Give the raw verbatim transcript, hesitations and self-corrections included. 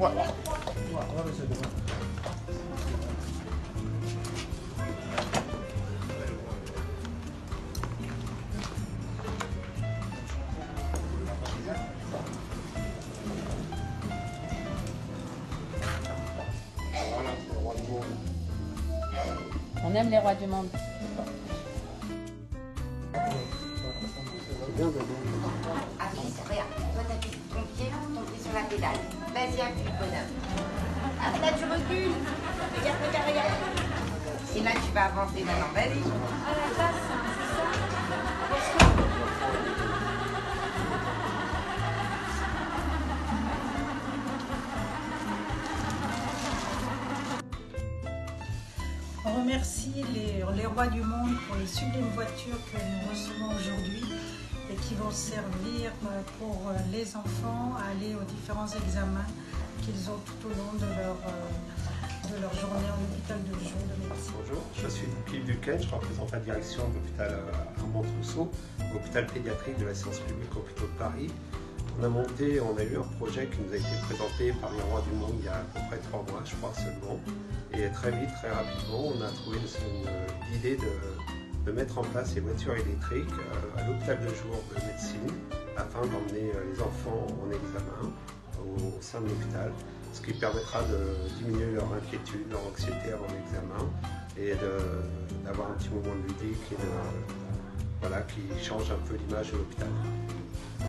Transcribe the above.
On aime les rois du monde. Alice, regarde, toi t'appuies ton pied, ton pied sur la pédale. Vas-y, appuie, bonhomme. Ah, là tu recules. Regarde, regarde, regarde. Et là tu vas avancer maintenant, vas-y. À la place, c'est ça. On remercie les, les rois du monde pour les sublimes voitures que nous recevons aujourd'hui et qui vont servir pour les enfants à aller aux différents examens qu'ils ont tout au long de leur, de leur journée en hôpital de jour de médecine. Bonjour, je suis Philippe Duquesne, je représente la direction de l'hôpital Armand-Trousseau, hôpital pédiatrique de la Science publique hôpitaux de Paris. On a monté, on a eu un projet qui nous a été présenté par les rois du monde il y a à peu près trois mois, je crois seulement. Et très vite, très rapidement, on a trouvé une, une idée de, de mettre en place les voitures électriques euh, à l'hôpital de jour de médecine afin d'emmener les enfants en examen au, au sein de l'hôpital, ce qui permettra de diminuer leur inquiétude, leur anxiété avant l'examen et d'avoir un petit moment de ludique et de, voilà, qui change un peu l'image de l'hôpital.